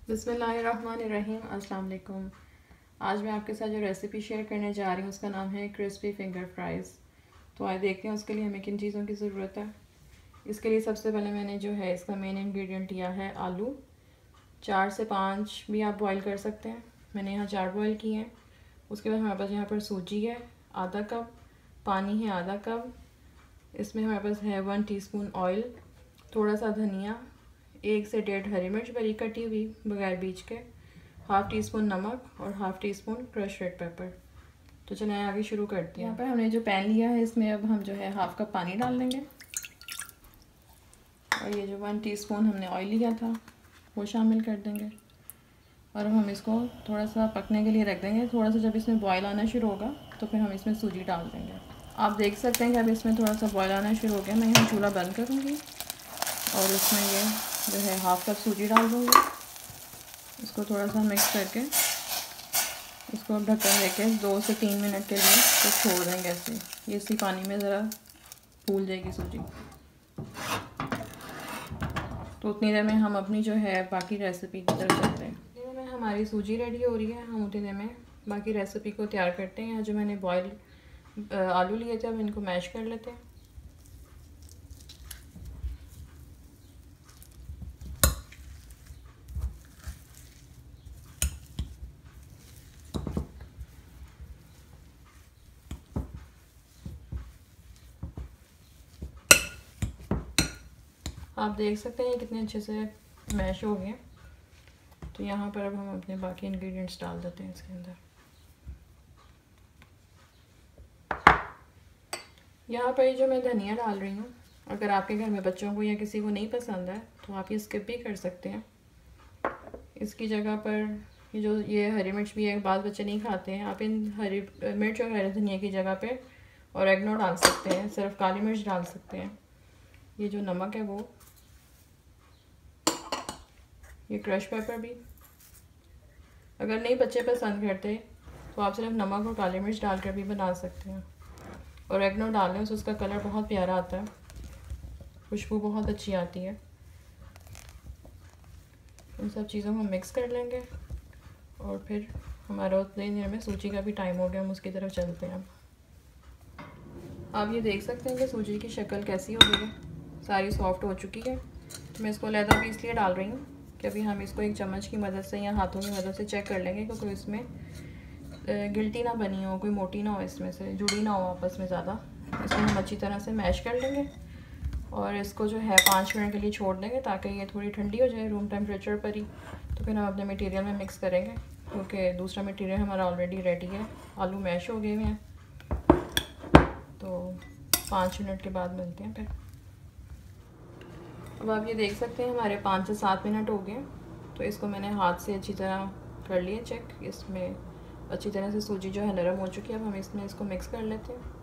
बिस्मिल्लाहिर्रहमानिर्रहीम। अस्सलाम वालेकुम। आज मैं आपके साथ जो रेसिपी शेयर करने जा रही हूँ उसका नाम है क्रिस्पी फिंगर फ्राइज़। तो आइए देखते हैं उसके लिए हमें किन चीज़ों की ज़रूरत है। इसके लिए सबसे पहले मैंने जो है इसका मेन इंग्रेडिएंट लिया है आलू। 4 से 5 भी आप बॉईल कर सकते हैं, मैंने यहाँ 4 बॉईल किए हैं। उसके बाद हमारे पास यहाँ पर सूजी है आधा कप, पानी है आधा कप, इसमें हमारे पास है 1 टीस्पून ऑयल, थोड़ा सा धनिया, 1 से 1.5 हरी मिर्च बारीक कटी हुई बगैर बीज के, हाफ़ टी स्पून नमक और half teaspoon crush red pepper. तो चलिए आगे शुरू करते हैं। यहाँ पर हमने जो पैन लिया है इसमें अब हम जो है हाफ़ कप पानी डाल देंगे और ये जो 1 टीस्पून हमने ऑयल लिया था वो शामिल कर देंगे और हम इसको थोड़ा सा पकने के लिए रख देंगे। थोड़ा सा जब इसमें बॉयल आना शुरू होगा तो फिर हम इसमें सूजी डाल देंगे। आप देख सकते हैं कि अब इसमें थोड़ा सा बॉयल आना शुरू हो गया। मैं यहाँ चूल्हा बंद करूँगी और इसमें ये जो है हाफ़ कप सूजी डाल दूँगी। इसको थोड़ा सा मिक्स करके इसको ढक्कन देके 2 से 3 मिनट के लिए तो छोड़ देंगे ऐसे। ये इसी पानी में ज़रा फूल जाएगी सूजी। तो उतनी देर में हम अपनी जो है बाकी रेसिपी की तरफ चलते हैं। इतनी देर में हमारी सूजी रेडी हो रही है, हम उतनी देर में बाकी रेसिपी को तैयार करते हैं। यहाँ जो मैंने बॉयल आलू लिए थे अब इनको मैश कर लेते हैं। आप देख सकते हैं कितने अच्छे से मैश हो गए। तो यहाँ पर अब हम अपने बाकी इंग्रेडिएंट्स डाल देते हैं इसके अंदर। यहाँ पर जो मैं धनिया डाल रही हूँ, अगर आपके घर में बच्चों को या किसी को नहीं पसंद है तो आप ये स्किप भी कर सकते हैं। इसकी जगह पर ये हरी मिर्च भी है, बाद बच्चे नहीं खाते हैं, आप इन हरी मिर्च और हरे धनिया की जगह पे ऑरेगनो डाल सकते हैं, सिर्फ काली मिर्च डाल सकते हैं। ये जो नमक है वो, ये क्रश पेपर भी। अगर नहीं बच्चे पसंद करते तो आप सिर्फ नमक और काली मिर्च डालकर भी बना सकते हैं। ऑरेगनो डाल लें तो उसका कलर बहुत प्यारा आता है, खुशबू बहुत अच्छी आती है। इन सब चीज़ों को मिक्स कर लेंगे और फिर हमारा उतनी देर में सूजी का भी टाइम हो गया, हम उसकी तरफ चलते हैं। आप ये देख सकते हैं कि सूजी की शक्ल कैसी हो गई है, सारी सॉफ्ट हो चुकी है। तो मैं इसको अलग भी इसलिए डाल रही हूँ कि अभी हम इसको एक चम्मच की मदद से या हाथों की मदद से चेक कर लेंगे क्योंकि इसमें गिल्टी ना बनी हो, कोई मोटी ना हो, इसमें से जुड़ी ना हो आपस में ज़्यादा। इसको हम अच्छी तरह से मैश कर लेंगे और इसको जो है 5 मिनट के लिए छोड़ देंगे ताकि ये थोड़ी ठंडी हो जाए रूम टेम्परेचर पर ही। तो फिर हम अपने मटेरियल में मिक्स करेंगे क्योंकि दूसरा मटेरियल हमारा ऑलरेडी रेडी है। आलू मैश हो गए हुए हैं, तो 5 मिनट के बाद मिलते हैं फिर। अब आप ये देख सकते हैं हमारे 5 से 7 मिनट हो गए। तो इसको मैंने हाथ से अच्छी तरह कर लिया चेक, इसमें अच्छी तरह से सूजी जो है नरम हो चुकी है। अब हम इसमें इसको मिक्स कर लेते हैं।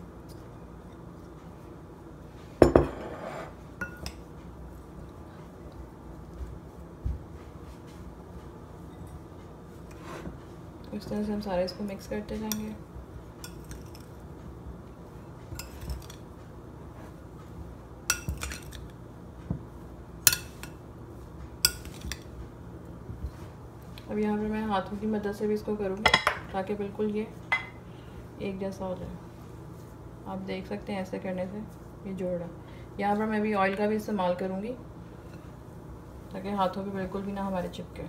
इस तरह से हम सारे इसको मिक्स करते जाएंगे। अब यहाँ पर मैं हाथों की मदद से भी इसको करूँगी ताकि बिल्कुल ये एक जैसा हो जाए। आप देख सकते हैं ऐसे करने से ये जोड़ रहा है। यहाँ पर मैं भी ऑयल का भी इस्तेमाल करूँगी ताकि हाथों पे बिल्कुल भी ना हमारे चिपके।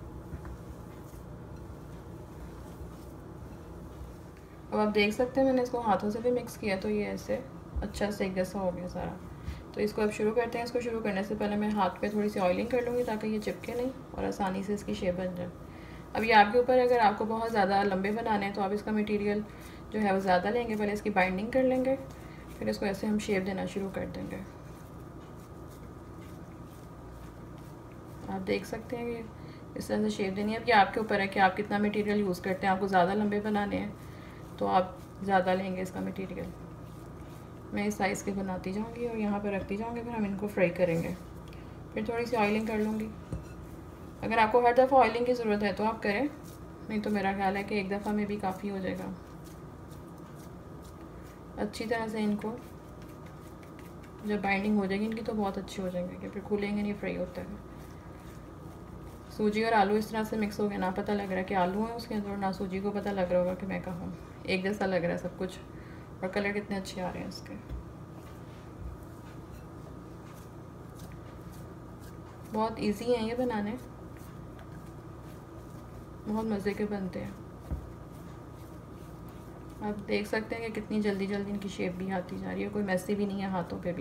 अब आप देख सकते हैं मैंने इसको हाथों से भी मिक्स किया तो ये ऐसे अच्छा से एक जैसा हो गया सारा। तो इसको अब शुरू करते हैं। इसको शुरू करने से पहले मैं हाथ पे थोड़ी सी ऑयलिंग कर लूँगी ताकि ये चिपके नहीं और आसानी से इसकी शेप बन जाए। अब ये आपके ऊपर, अगर आपको बहुत ज़्यादा लंबे बनाने हैं तो आप इसका मटेरियल जो है वो ज़्यादा लेंगे, पहले इसकी बाइंडिंग कर लेंगे, फिर इसको ऐसे हम शेप देना शुरू कर देंगे। आप देख सकते हैं कि इस तरह से शेप देनी है। अब ये आपके ऊपर है कि आप कितना मटेरियल यूज़ करते हैं। आपको ज़्यादा लंबे बनाने हैं तो आप ज़्यादा लेंगे इसका मटेरियल। मैं इस साइज़ के बनाती जाऊंगी और यहाँ पर रखती जाऊंगी, फिर हम इनको फ्राई करेंगे। फिर थोड़ी सी ऑयलिंग कर लूँगी। अगर आपको हर दफ़ा ऑयलिंग की ज़रूरत है तो आप करें, नहीं तो मेरा ख्याल है कि एक दफ़ा में भी काफ़ी हो जाएगा। अच्छी तरह से इनको जब बाइंडिंग हो जाएगी इनकी तो बहुत अच्छी हो जाएंगे कि फिर खुलेंगे नहीं, फ्राई होता है। सूजी और आलू इस तरह से मिक्स हो गया, ना पता लग रहा है कि आलू है उसके अंदर, ना सूजी को पता लग रहा होगा कि मैं कहाँ हूँ। एक जैसा लग रहा है सब कुछ, और कलर कितने अच्छे आ रहे हैं इसके। बहुत इजी हैं ये बनाने, बहुत मज़े के बनते हैं। आप देख सकते हैं कि कितनी जल्दी जल्दी इनकी शेप भी आती जा रही है, कोई मैसी भी नहीं है हाथों पे भी।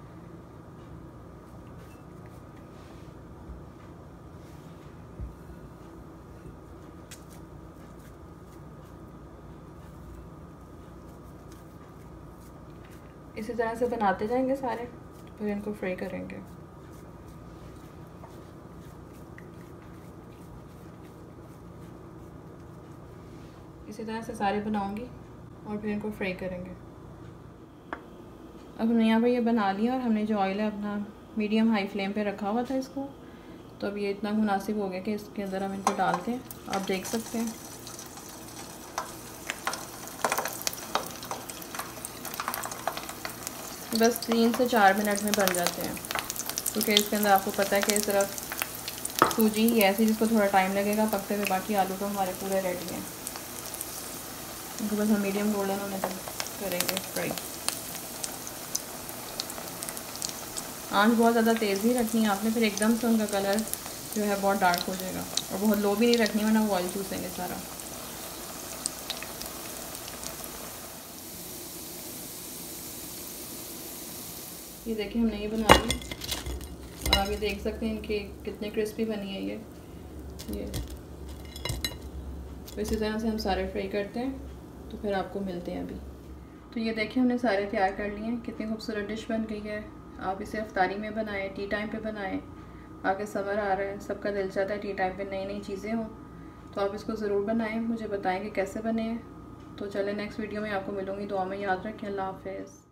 इसी तरह से बनाते जाएंगे सारे, फिर इनको फ्राई करेंगे। इसी तरह से सारे बनाऊंगी और फिर इनको फ्राई करेंगे। अब हमने यहाँ पर ये बना लिया, और हमने जो ऑयल है अपना मीडियम हाई फ्लेम पे रखा हुआ था इसको, तो अब ये इतना मुनासिब हो गया कि इसके अंदर हम इनको डालते हैं। आप देख सकते हैं बस 3 से 4 मिनट में बन जाते हैं, क्योंकि इसके अंदर आपको पता है कि सिर्फ सूजी ही ऐसी जिसको थोड़ा टाइम लगेगा पकते हुए, बाकी आलू तो हमारे पूरे रेडी हैं। इनको बस हम मीडियम गोल्डन होने तक करेंगे फ्राई। आंच बहुत ज़्यादा तेज़ ही रखनी है आपने, फिर एकदम से उनका कलर जो है बहुत डार्क हो जाएगा, और बहुत लो भी नहीं रखनी वरना वो ऑयल चूसेंगे सारा। ये देखिए हमने ये बना ली, और आप ये देख सकते हैं इनके कितने क्रिस्पी बनी है ये। तो इसी तरह से हम सारे फ्राई करते हैं, तो फिर आपको मिलते हैं अभी। तो ये देखिए हमने सारे तैयार कर लिए हैं, कितनी खूबसूरत डिश बन गई है। आप इसे अफ्तारी में बनाएं, टी टाइम पे बनाएं। आगे समर आ रहा है, सबका दिल चाहता है टी टाइम पे नई नई चीज़ें हों, तो आप इसको ज़रूर बनाएं, मुझे बताएं कि कैसे बने हैं। तो चलें नेक्स्ट वीडियो में आपको मिलूँगी, दुआ में याद रखें। अल्लाह हाफ़िज़।